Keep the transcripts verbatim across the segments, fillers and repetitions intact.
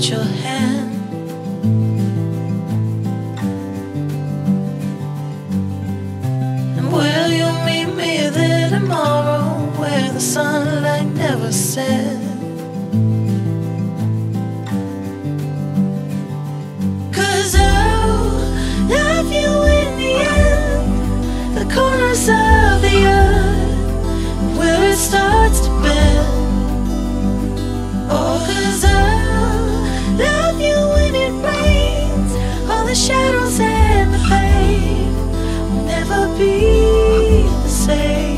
at your hand. And will you meet me there tomorrow, where the sunlight never sets? Corners of the earth where it starts to bend. Oh, 'cause I'll love you when it rains. All the shadows and the pain will never be the same.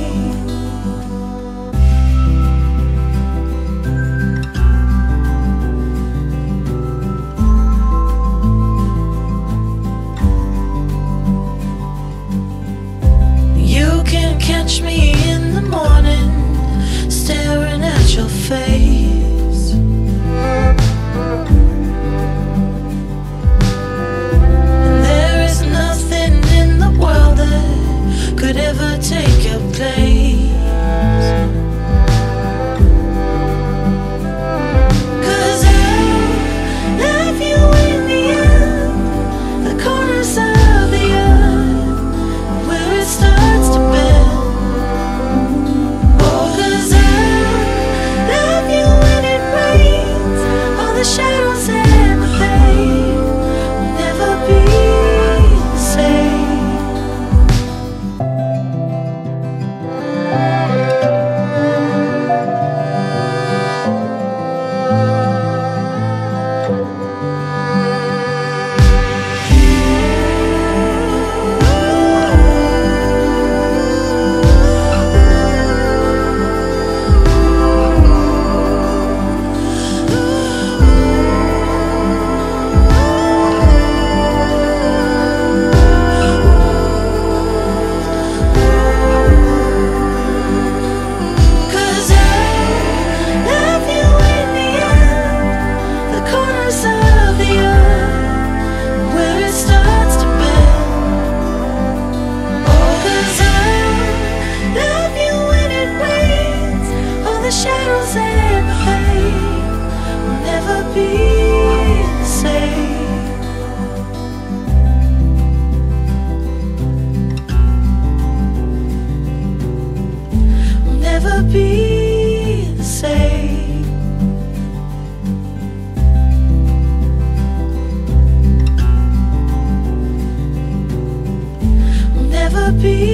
Catch me in the morning, staring at your face. And there is nothing in the world that could ever take your place. 'Cause I'll love you in the end, the corners of the earth where it starts to bend. Shadows and the pain will never be the same. Shadows and the pain will never be the same. Will never be the same. Will never be